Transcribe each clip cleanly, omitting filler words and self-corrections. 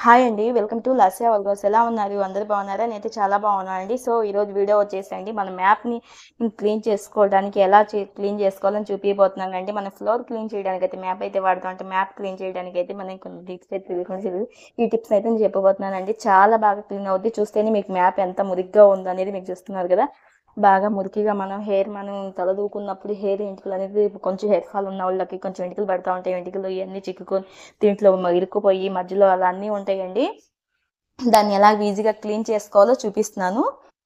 Hi అండి. Welcome to Lasya vlogs. ఎలా ఉన్నారు? అందరూ బాగున్నారా? నేనైతే చాలా బాగున్నానండి. సో ఈరోజు వీడియో వచ్చేసండి మన మ్యాప్ని క్లీన్ చేసుకోవడానికి ఎలా క్లీన్ చేసుకోవాలని చూపించబోతున్నానండి. మన ఫ్లోర్ క్లీన్ చేయడానికి అయితే మ్యాప్ అయితే వాడతాం. అంటే మ్యాప్ క్లీన్ చేయడానికి అయితే మనం కొన్ని టిప్స్ అయితే ఈ టిప్స్ అయితే నేను చెప్పబోతున్నానండి. చాలా బాగా క్లీన్ అవుద్ది. చూస్తేనే మీకు మ్యాప్ ఎంత మురిగ్గా ఉందనేది మీకు చూస్తున్నారు కదా. బాగా మురికిగా మనం తల దూకున్నప్పుడు హెయిర్ ఎంటికలు అనేది కొంచెం హెయిర్ ఫాల్ ఉన్న వాళ్ళకి కొంచెం ఎంటికలు పడతా ఉంటాయి. ఎంటికలు ఇవన్నీ చిక్కుకొని దీంట్లో ఇరుక్కుపోయి మధ్యలో అలా అన్నీ ఉంటాయండి. దాన్ని ఎలా ఈజీగా క్లీన్ చేసుకోవాలో చూపిస్తున్నాను.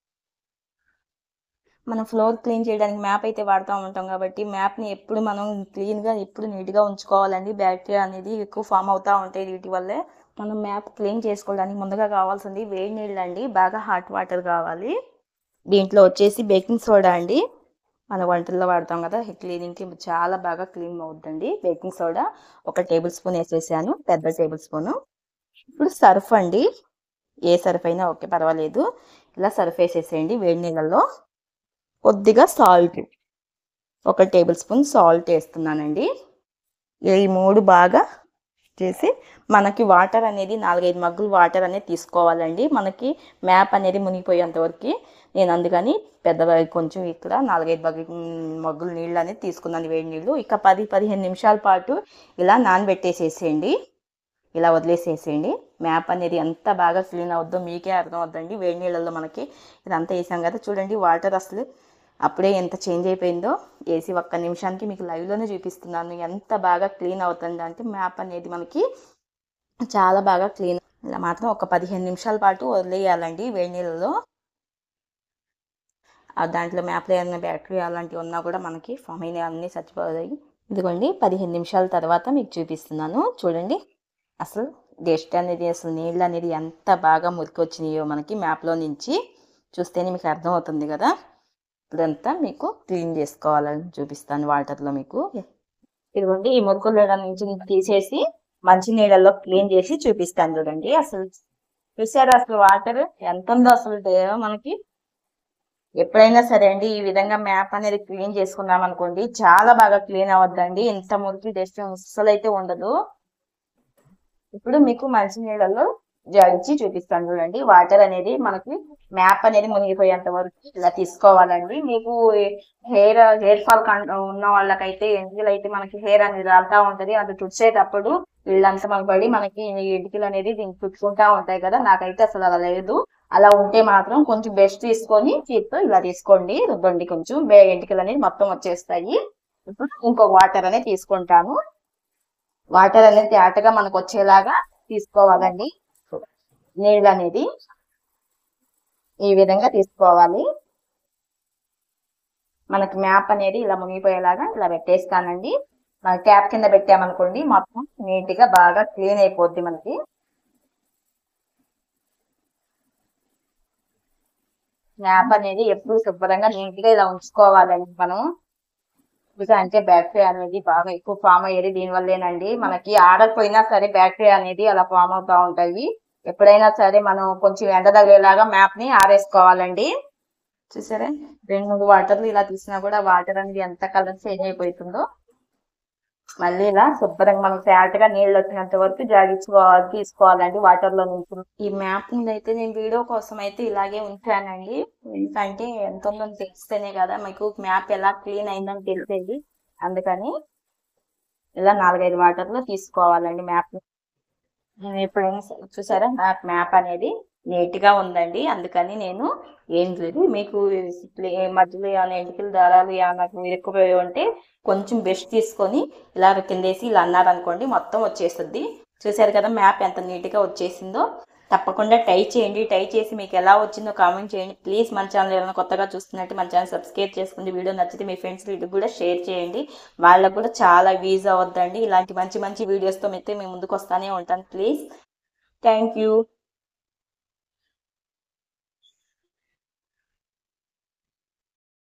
మనం ఫ్లోర్ క్లీన్ చేయడానికి మ్యాప్ అయితే వాడుతూ ఉంటాం కాబట్టి మ్యాప్ని ఎప్పుడు మనం క్లీన్గా ఎప్పుడు నీట్గా ఉంచుకోవాలండి. బ్యాక్టీరియా అనేది ఎక్కువ ఫామ్ అవుతూ ఉంటాయి వీటి వల్లే. మనం మ్యాప్ క్లీన్ చేసుకోవడానికి ముందుగా కావాల్సింది వేడి నీళ్ళు అండి. బాగా హాట్ వాటర్ కావాలి. దీంట్లో వచ్చేసి బేకింగ్ సోడా అండి. మన వంటల్లో వాడతాం కదా, క్లీనింగ్కి చాలా బాగా క్లీన్ అవుతుందండి. బేకింగ్ సోడా 1 టేబుల్ స్పూన్ వేసేసాను, పెద్ద టేబుల్ స్పూను. ఇప్పుడు సర్ఫ్ అండి, ఏ సర్ఫ్ అయినా ఓకే పర్వాలేదు. ఇలా సర్ఫ్ వేసేసేయండి వేడి నీళ్ళల్లో. కొద్దిగా సాల్ట్, 1 టేబుల్ స్పూన్ సాల్ట్ వేస్తున్నానండి. ఈ 3 బాగా చేసి మనకి వాటర్ అనేది 4-5 మగ్గులు వాటర్ అనేది తీసుకోవాలండి. మనకి మ్యాప్ అనేది మునిగిపోయేంత వరకు. నేను అందుకని పెద్దగా కొంచెం ఇక్కడ 4-5 మగ్గులు నీళ్ళు అనేది తీసుకున్నాను, వేడి నీళ్ళు. ఇక 10-15 నిమిషాల పాటు ఇలా నానబెట్టేసేసేయండి. ఇలా వదిలేసేసేయండి. మ్యాప్ అనేది ఎంత బాగా క్లీన్ అవుద్దో మీకే అర్థం అవుద్దండి. వేడి నీళ్ళల్లో మనకి ఇదంతా వేసాం కదా, చూడండి వాటర్ అసలు అప్పుడే ఎంత చేంజ్ అయిపోయిందో. వేసి 1 నిమిషానికి మీకు లైవ్లోనే చూపిస్తున్నాను ఎంత బాగా క్లీన్ అవుతుంది అంటే మ్యాప్ అనేది మనకి చాలా బాగా క్లీన్. ఇలా మాత్రం ఒక 15 నిమిషాల పాటు వదిలేయాలండి వేడి నీళ్ళలో. దాంట్లో మ్యాప్లో ఏమైనా బ్యాక్టీరియా అలాంటివి ఉన్నా కూడా మనకి ఫామ్ అయిన అన్నీ చచ్చిపోతాయి. ఇదిగోండి 15 నిమిషాల తర్వాత మీకు చూపిస్తున్నాను. చూడండి అసలు డస్ట్ అనేది, అసలు నీళ్ళు అనేది ఎంత బాగా మురికి వచ్చినాయో మనకి మ్యాప్లో నుంచి. చూస్తేనే మీకు అర్థమవుతుంది కదా. ఇదంతా మీకు క్లీన్ చేసుకోవాలని చూపిస్తాను వాటర్లో మీకు. ఇదిగోండి ఈ మురుకుల నుంచి తీసేసి మంచి నీళ్ళల్లో క్లీన్ చేసి చూపిస్తాను. చూడండి అసలు చూసారా అసలు వాటర్ ఎంత ఉందో అసలు మనకి. ఎప్పుడైనా సరే అండి ఈ విధంగా మ్యాప్ అనేది క్లీన్ చేసుకున్నాం అనుకోండి, చాలా బాగా క్లీన్ అవద్దండి. ఇంత మురికి డస్ట్ అస్సలు అయితే ఉండదు. ఇప్పుడు మీకు మంచి నీళ్ళల్లో జాడించి చూపిస్తాను చూడండి. వాటర్ అనేది మనకి మ్యాప్ అనేది మునిగిపోయేంత వరకు ఇలా తీసుకోవాలండి. మీకు హెయిర్ ఫాల్ ఉన్న వాళ్ళకైతే ఎంటికలు అయితే మనకి హెయిర్ అనేది రాలుతా ఉంటది. అది తుడిచేటప్పుడు వీళ్ళంతా మనకు పడి మనకి ఎంటికలు అనేది దీనికి చుట్టుకుంటా ఉంటాయి కదా. నాకైతే అసలు అలా లేదు. అలా ఉంటే మాత్రం కొంచెం బెస్ట్ తీసుకొని చేతితో ఇలా తీసుకోండి, రుద్దండి. కొంచెం ఎంటికలు అనేది మొత్తం వచ్చేస్తాయి. ఇప్పుడు ఇంకొక వాటర్ అనేది తీసుకుంటాను. వాటర్ అనేది తేటగా మనకు వచ్చేలాగా తీసుకోవాలండి. నీళ్ళు అనేది ఈ విధంగా తీసుకోవాలి. మనకి మ్యాప్ అనేది ఇలా మునిగిపోయేలాగా ఇలా పెట్టేస్తానండి. మన ట్యాప్ కింద పెట్టామనుకోండి మొత్తం నీట్ గా బాగా క్లీన్ అయిపోద్ది మనకి. మ్యాప్ అనేది ఎప్పుడు శుభ్రంగా నీట్ గా ఇలా ఉంచుకోవాలండి మనం. అంటే బ్యాక్టీరియా అనేది బాగా ఎక్కువ ఫామ్ అయ్యేది దీనివల్లేనండి. మనకి ఆడకపోయినా సరే బ్యాక్టీరియా అనేది అలా ఫామ్ అవుతా ఉంటాయి. ఎప్పుడైనా సరే మనం కొంచెం ఎండ తగిలేలాగా మ్యాప్ ని ఆరేసుకోవాలండి. చూసారా 2-3 వాటర్లు ఇలా తీసినా కూడా వాటర్ అనేది ఎంత కలర్ చేంజ్ అయిపోతుందో. మళ్ళీ ఇలా శుభ్రంగా మనకు తేటగా నీళ్ళు వచ్చినంత వరకు తీసుకోవాలండి వాటర్ లో నుంచి. ఈ మ్యాప్ ని అయితే నేను వీడియో కోసం అయితే ఇలాగే ఉంచానండి. ఎందుకంటే ఎంత ఉందో తెలిస్తేనే కదా మీకు మ్యాప్ ఎలా క్లీన్ అయిందని తెలిసేది. అందుకని ఇలా 4-5 వాటర్లో తీసుకోవాలండి మ్యాప్. నేను ఎప్పుడైనా చూసారా మ్యాప్ అనేది నీట్ గా ఉందండి. అందుకని నేను ఏం లేదు, మీకు మధ్యలో ఏమైనా ఎంటికలు దారాలు ఏమైనా ఇరుక్కుపోయి ఉంటే కొంచెం బెస్ట్ తీసుకొని ఇలా కిందేసి ఇలా అన్నారనుకోండి మొత్తం వచ్చేస్తుంది. చూసారు కదా మ్యాప్ ఎంత నీట్గా వచ్చేసిందో. తప్పకుండా ట్రై చేయండి. ట్రై చేసి మీకు ఎలా వచ్చిందో కామెంట్ చేయండి. ప్లీజ్ మన ఛానల్ ఏమైనా కొత్తగా చూస్తున్నట్టు మన ఛానల్ సబ్స్క్రైబ్ చేసుకోండి. వీడియో నచ్చితే మీ ఫ్రెండ్స్ కూడా షేర్ చేయండి. వాళ్ళకు కూడా చాలా యూజ్ అవుద్దండి. ఇలాంటి మంచి మంచి వీడియోస్తో అయితే మేము ముందుకు వస్తానే ఉంటాను. Please, thank you.